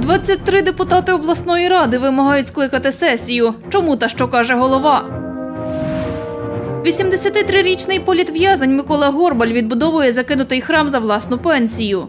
23 депутати обласної ради вимагають скликати сесію. Чому та що каже голова? 83-річний політв'язень Микола Горбаль відбудовує закинутий храм за власну пенсію.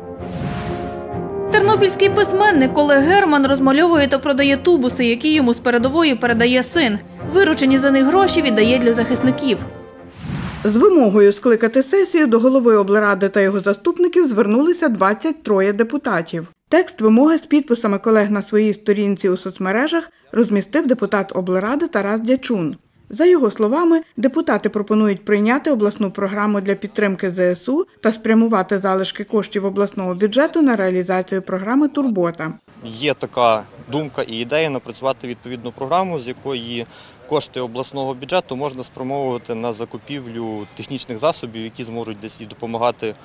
Тернопільський письменник Олег Герман розмальовує та продає тубуси, які йому з передової передає син. Виручені за них гроші віддає для захисників. З вимогою скликати сесію до голови облради та його заступників звернулися 23 депутатів. Текст вимоги з підписами колег на своїй сторінці у соцмережах розмістив депутат облради Тарас Дячун. За його словами, депутати пропонують прийняти обласну програму для підтримки ЗСУ та спрямувати залишки коштів обласного бюджету на реалізацію програми «Турбота». Є така думка і ідея напрацювати відповідну програму, з якої кошти обласного бюджету можна спрямовувати на закупівлю технічних засобів, які зможуть десь і допомагати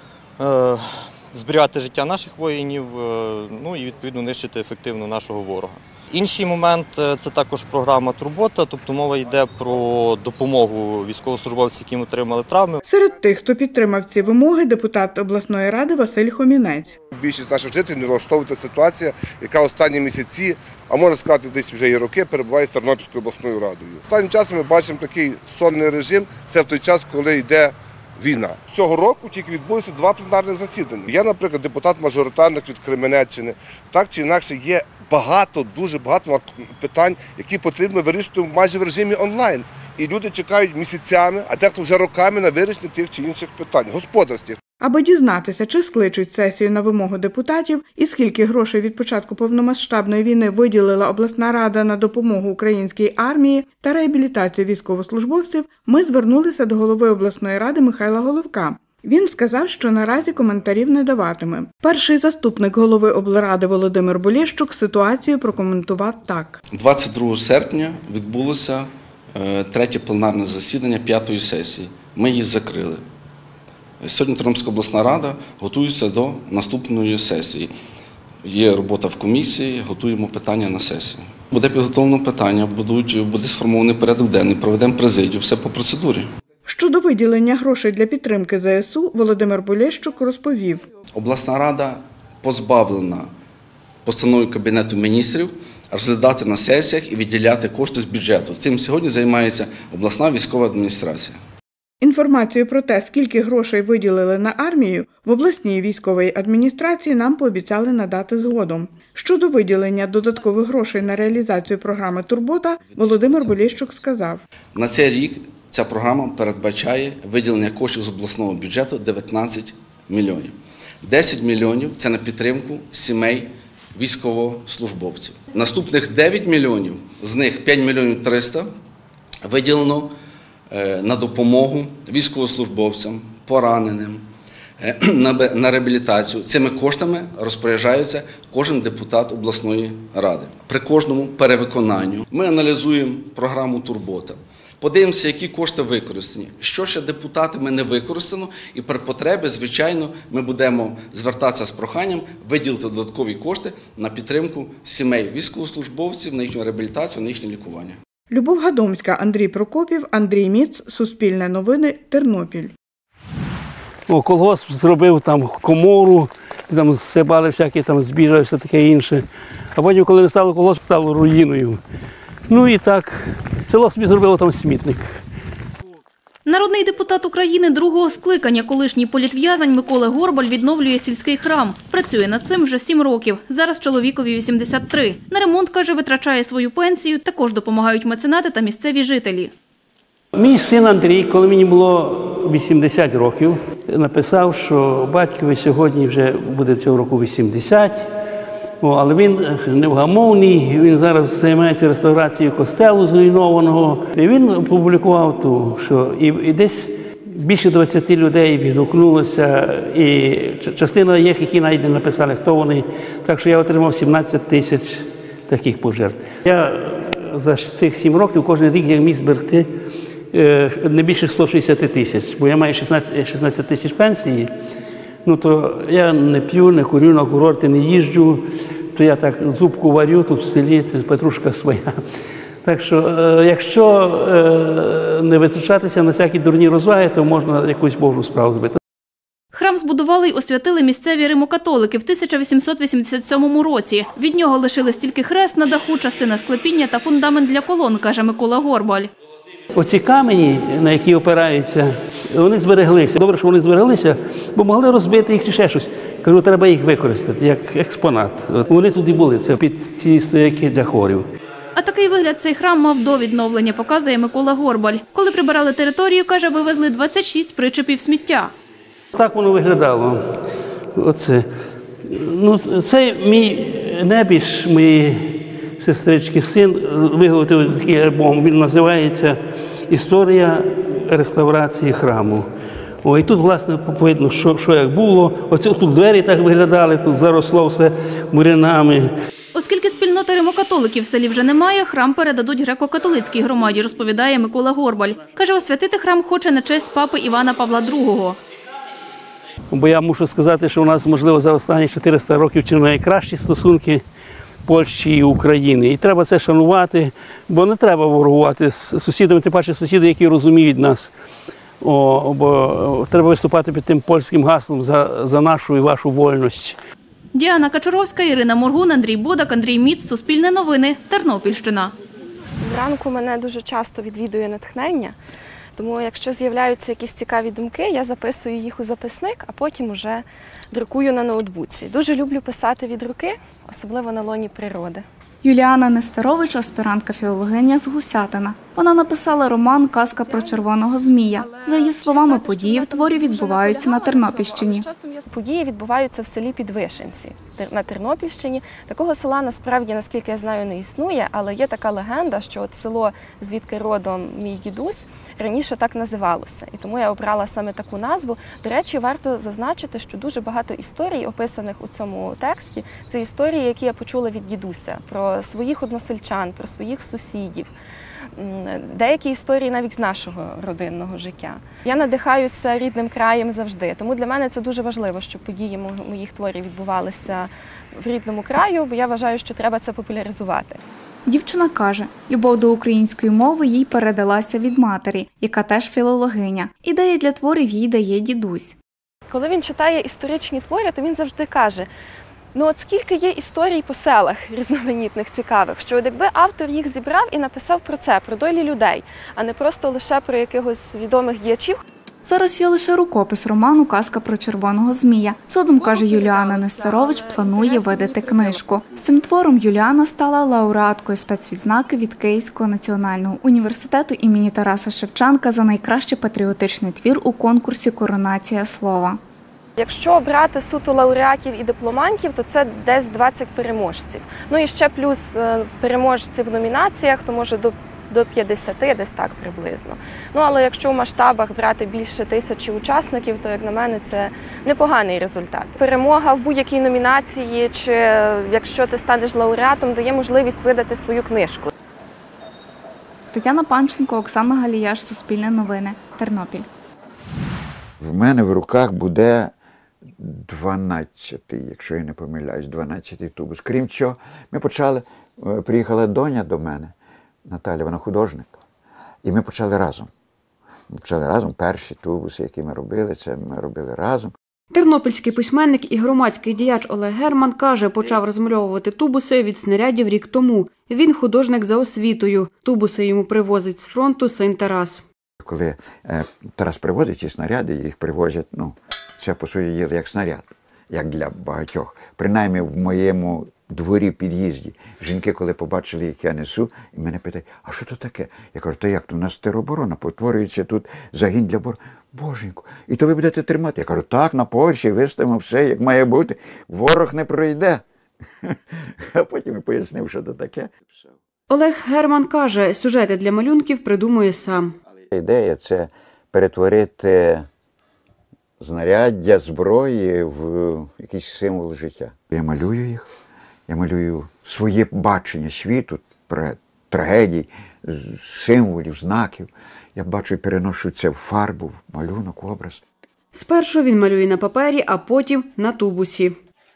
зберігати життя наших воїнів, ну і відповідно нищити ефективно нашого ворога. Інший момент – це також програма «Турбота», тобто мова йде про допомогу військовослужбовцям, які отримали травми. Серед тих, хто підтримав ці вимоги, депутат обласної ради Василь Хомінець. Більшість наших жителів не влаштовує ситуація, яка останні місяці, а можна сказати, десь вже і роки, перебуває з Тернопільською обласною радою. Останнім часом ми бачимо такий сонний режим, це в той час, коли йде війна. Цього року тільки відбулися 2 пленарних засідання. Я, наприклад, депутат-мажоритарник від Кременеччини. Так чи інакше є дуже багато питань, які потрібно вирішити майже в режимі онлайн. І люди чекають місяцями, а дехто вже роками на вирішення тих чи інших питань, господарських. Аби дізнатися, чи скличуть сесію на вимогу депутатів і скільки грошей від початку повномасштабної війни виділила обласна рада на допомогу українській армії та реабілітацію військовослужбовців, ми звернулися до голови обласної ради Михайла Головка. Він сказав, що наразі коментарів не даватиме. Перший заступник голови облради Володимир Болєщук ситуацію прокоментував так. 22 серпня відбулося 3-е пленарне засідання 5-ї сесії. Ми її закрили. Сьогодні Тернопільська обласна рада готується до наступної сесії. Є робота в комісії, готуємо питання на сесію. Буде підготовлено питання, буде сформований порядок денний, проведемо президію, все по процедурі. Щодо виділення грошей для підтримки ЗСУ, Володимир Болєщук розповів. Обласна рада позбавлена постановою Кабінету міністрів розглядати на сесіях і виділяти кошти з бюджету. Цим сьогодні займається обласна військова адміністрація. Інформацію про те, скільки грошей виділили на армію, в обласній військовій адміністрації нам пообіцяли надати згодом. Щодо виділення додаткових грошей на реалізацію програми «Турбота», Володимир Болєщук сказав. На цей рік ця програма передбачає виділення коштів з обласного бюджету 19 мільйонів. 10 мільйонів – це на підтримку сімей військовослужбовців. Наступних 9 мільйонів, з них 5 мільйонів 300 виділено на допомогу військовослужбовцям, пораненим, на реабілітацію. Цими коштами розпоряджається кожен депутат обласної ради. При кожному перевиконанню ми аналізуємо програму «Турбота». Подивимося, які кошти використані, що ще депутатами не використано, і при потребі, звичайно, ми будемо звертатися з проханням виділити додаткові кошти на підтримку сімей військовослужбовців, на їхню реабілітацію, на їхнє лікування. Любов Гадомська, Андрій Прокопів, Андрій Міц, Суспільне новини, Тернопіль. Колгосп зробив там комору, там зсипали всякі там збіжжя, все таке інше. А потім, коли не стало колгосп, стало руїною. Ну і так, село собі зробило там смітник. Народний депутат України другого скликання, колишній політв'язень Микола Горбаль відновлює сільський храм. Працює над цим вже 7 років. Зараз чоловікові 83. На ремонт, каже, витрачає свою пенсію. Також допомагають меценати та місцеві жителі. Мій син Андрій, коли мені було 80 років, написав, що батькові сьогодні вже буде цього року 80. Але він невгамовний, він зараз займається реставрацією костелу зруйнованого. І він опублікував що і десь більше 20 людей відгукнулося, і частина їх, які навіть не написали, хто вони. Так що я отримав 17 тисяч таких пожертв. Я за цих 7 років кожен рік я міг зберегти не більше 160 тисяч, бо я маю 16 тисяч пенсії. Ну, то я не п'ю, не курю, на курорти не їжджу, то я так зубку варю тут в селі, це петрушка своя. Так що, якщо не витрачатися на всякі дурні розваги, то можна якусь божу справу зробити. Храм збудували й освятили місцеві римокатолики в 1887 році. Від нього лишились тільки хрест на даху, частина склепіння та фундамент для колон, каже Микола Горбаль. Оці камені, на які опираються, вони збереглися. Добре, що вони збереглися, бо могли розбити їх чи ще щось. Кажу, треба їх використати як експонат. Вони тут і були, це під ці стояки для хорів. А такий вигляд цей храм мав до відновлення, показує Микола Горбаль. Коли прибирали територію, каже, вивезли 26 причепів сміття. Так воно виглядало. Оце. Ну, це мій небіж, моєї сестрички, син виготовив такий альбом. Він називається «Історія реставрації храму». І тут, власне, видно, що як було. Оце тут двері так виглядали, тут заросло все бурянами. Оскільки спільноти римокатоликів в селі вже немає, храм передадуть греко-католицькій громаді, розповідає Микола Горбаль. Каже, освятити храм хоче на честь папи Івана Павла II. Бо я мушу сказати, що у нас, можливо, за останні 400 років чи найкращі стосунки Польщі і України. І треба це шанувати, бо не треба ворогувати з сусідами, тим паче сусіди, які розуміють нас. Бо треба виступати під тим польським гаслом за нашу і вашу вольність. Діана Качуровська, Ірина Моргун, Андрій Бодак, Андрій Міц, Суспільне новини, Тернопільщина. Зранку мене дуже часто відвідує натхнення, тому якщо з'являються якісь цікаві думки, я записую їх у записник, а потім уже друкую на ноутбуці. Дуже люблю писати від руки, особливо на лоні природи. Юліана Нестерович – аспірантка-філологиня з Гусятина. Вона написала роман «Казка про червоного змія». За її словами, події в творі відбуваються на Тернопільщині. Події відбуваються в селі Підвишенці на Тернопільщині. Такого села насправді, наскільки я знаю, не існує, але є така легенда, що от село, звідки родом мій дідусь, раніше так називалося. І тому я обрала саме таку назву. До речі, варто зазначити, що дуже багато історій, описаних у цьому тексті, це історії, які я почула від дідуся, про своїх односельчан, про своїх сусідів. Деякі історії навіть з нашого родинного життя. Я надихаюся рідним краєм завжди, тому для мене це дуже важливо, щоб події моїх творів відбувалися в рідному краю, бо я вважаю, що треба це популяризувати. Дівчина каже, любов до української мови їй передалася від матері, яка теж філологиня. Ідеї для творів їй дає дідусь. Коли він читає історичні твори, то він завжди каже: ну от скільки є історій по селах різноманітних, цікавих, що от якби автор їх зібрав і написав про це, про долі людей, а не просто лише про якихось відомих діячів. Зараз є лише рукопис роману «Казка про червоного змія». Згодом, каже Юліана Нестерович, планує видати книжку. З цим твором Юліана стала лауреаткою спецвідзнаки від Київського національного університету імені Тараса Шевченка за найкращий патріотичний твір у конкурсі «Коронація слова». Якщо брати суто лауреатів і дипломантів, то це десь 20 переможців. Ну і ще плюс переможців в номінаціях, то може до 50, десь так приблизно. Ну, але якщо в масштабах брати більше 1000 учасників, то, як на мене, це непоганий результат. Перемога в будь-якій номінації, чи якщо ти станеш лауреатом, дає можливість видати свою книжку. Тетяна Панченко, Оксана Галіяш, Суспільне новини, Тернопіль. В мене в руках буде 12-й, якщо я не помиляюсь, 12-й тубус. Крім чого, приїхала доня до мене, Наталя, вона художник, і ми почали разом. Ми почали разом перші тубуси, які ми робили, це ми робили разом. Тернопільський письменник і громадський діяч Олег Герман каже, почав розмальовувати тубуси від снарядів рік тому. Він художник за освітою. Тубуси йому привозить з фронту син Тарас. Коли Тарас привозить ці снаряди, їх привозять, це по суті діла як снаряд, як для багатьох. Принаймні в моєму дворі, під'їзді. Жінки, коли побачили, як я несу, і мене питають, а що тут таке? Я кажу, то як, то у нас тероборона, потворюється тут загін для Боженьку, і то ви будете тримати? Я кажу, так, на Польщі виставимо все, як має бути, ворог не пройде. А потім я пояснив, що це таке. Олег Герман каже, сюжети для малюнків придумує сам. Ідея – це перетворити знаряддя, зброї в якийсь символ життя. Я малюю їх, я малюю своє бачення світу, трагедій, символів, знаків. Я бачу і переношу це в фарбу, в малюнок, в образ. Спершу він малює на папері, а потім на тубусі.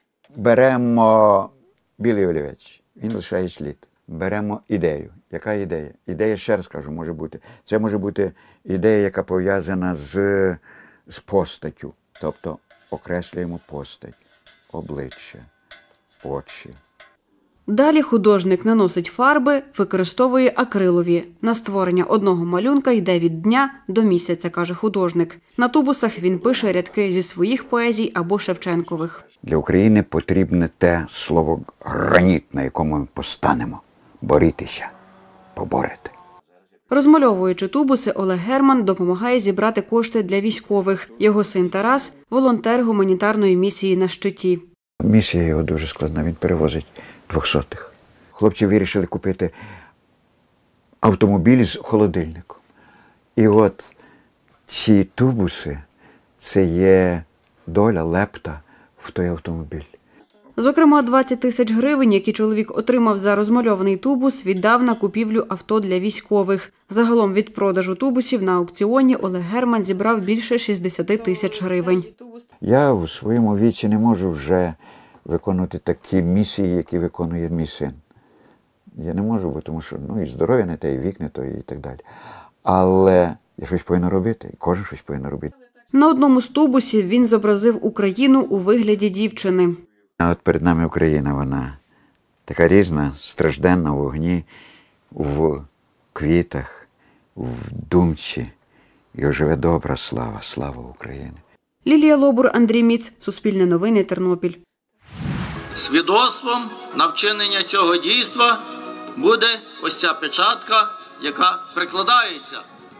Беремо білий олівець, він лишає слід. Беремо ідею. Яка ідея? Ідея, ще раз кажу, може бути. Це може бути ідея, яка пов'язана з постаттю. Тобто окреслюємо постать, обличчя, очі. Далі художник наносить фарби, використовує акрилові. На створення одного малюнка йде від дня до місяця, каже художник. На тубусах він пише рядки зі своїх поезій або Шевченкових. Для України потрібне те слово «граніт», на якому ми постанемо. Борітися, поборете. Розмальовуючи тубуси, Олег Герман допомагає зібрати кошти для військових. Його син Тарас – волонтер гуманітарної місії на щиті. Місія його дуже складна, він перевозить 200-х. Хлопці вирішили купити автомобіль з холодильником. І от ці тубуси – це є доля, лепта в той автомобіль. Зокрема, 20 тисяч гривень, які чоловік отримав за розмальований тубус, віддав на купівлю авто для військових. Загалом від продажу тубусів на аукціоні Олег Герман зібрав більше 60 тисяч гривень. Я в своєму віці не можу вже виконувати такі місії, які виконує мій син. Я не можу, бо тому що і здоров'я не те, і вік не той, і так далі. Але я щось повинен робити, і кожен щось повинен робити. На одному з тубусів він зобразив Україну у вигляді дівчини. А от перед нами Україна, вона така різна, стражденна в вогні, в квітах, в думці. І оживе добра слава, слава України. Лілія Лобур, Андрій Міц, Суспільне новини, Тернопіль. Свідоцтвом на вчинення цього дійства буде ось ця печатка, яка прикладається.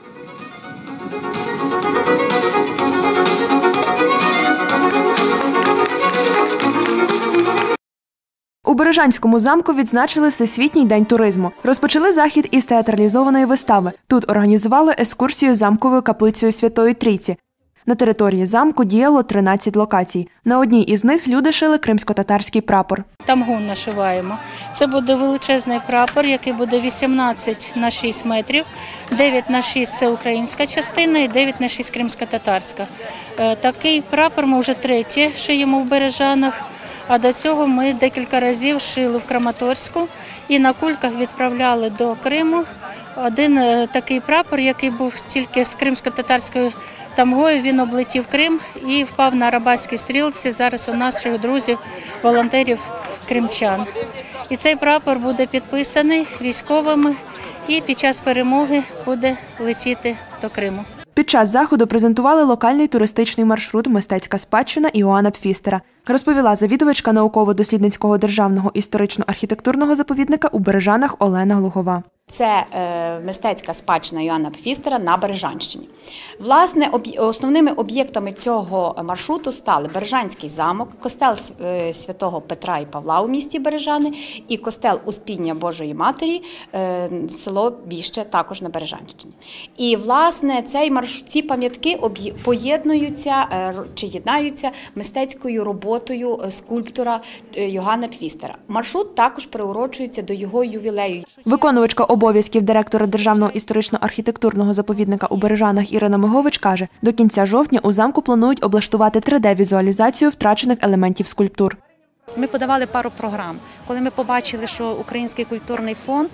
У Бережанському замку відзначили Всесвітній день туризму. Розпочали захід із театралізованої вистави. Тут організували екскурсію замковою каплицею Святої Трійці. На території замку діяло 13 локацій. На одній із них люди шили кримсько-татарський прапор. Тамгун нашиваємо. Це буде величезний прапор, який буде 18 на 6 метрів. 9 на 6 – це українська частина і 9 на 6 – кримсько-татарська. Такий прапор ми вже третє шиємо в Бережанах. А до цього ми декілька разів шили в Краматорську і на кульках відправляли до Криму. Один такий прапор, який був тільки з кримсько-татарською тамгою, він облетів Крим і впав на Арабатській стрілці. Зараз у наших друзів, волонтерів, кримчан. І цей прапор буде підписаний військовими і під час перемоги буде летіти до Криму. Під час заходу презентували локальний туристичний маршрут «Мистецька спадщина» Іоанна Пфістера, розповіла завідувачка науково-дослідницького державного історично-архітектурного заповідника у Бережанах Олена Глухова. Це мистецька спадщина Іоанна Пфістера на Бережанщині. Власне, основними об'єктами цього маршруту стали Бережанський замок, костел святого Петра і Павла у місті Бережани і костел Успіння Божої Матері, село Біще, також на Бережанщині. І, власне, ці пам'ятки поєднуються чи єднаються мистецькою роботою скульптора Іоанна Пфістера. Маршрут також приурочується до його ювілею. Виконувачка обов'язків директора Державного історично-архітектурного заповідника у Бережанах Ірина Мигович каже, до кінця жовтня у замку планують облаштувати 3D-візуалізацію втрачених елементів скульптур. Ми подавали пару програм. Коли ми побачили, що Український культурний фонд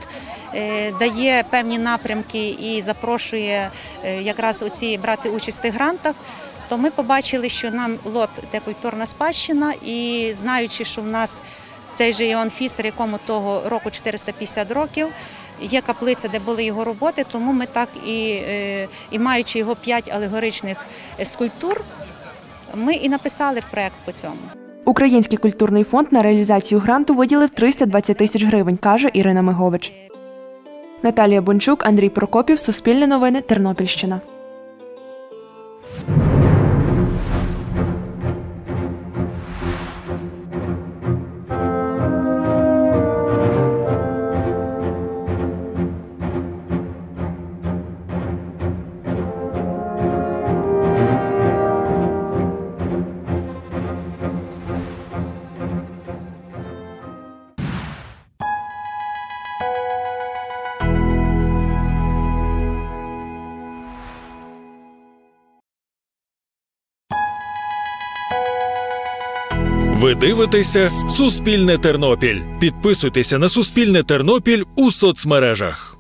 дає певні напрямки і запрошує якраз брати участь в тих грантах, то ми побачили, що нам лот де культурна спадщина, і знаючи, що в нас цей же Іоанн Пфістер, якому того року 450 років, є каплиця, де були його роботи, тому ми так і маючи його 5 алегоричних скульптур, ми і написали проєкт по цьому. Український культурний фонд на реалізацію гранту виділив 320 тисяч гривень, каже Ірина Мигович. Наталія Бончук, Андрій Прокопів, Суспільне новини, Тернопільщина. Ви дивитеся «Суспільне Тернопіль». Підписуйтеся на «Суспільне Тернопіль» у соцмережах.